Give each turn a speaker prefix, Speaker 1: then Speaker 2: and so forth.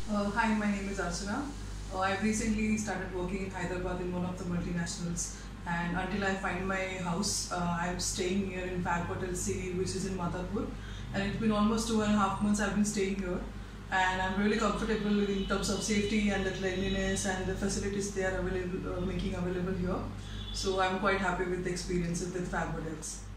Speaker 1: Hi, my name is Archana. I've recently started working in Hyderabad in one of the multinationals, and until I find my house, I'm staying here in FabHotel Siri, which is in Madhapur, and it's been almost 2.5 months I've been staying here, and I'm really comfortable in terms of safety and the cleanliness and the facilities they are available, making available here. So I'm quite happy with the experience with FabHotels.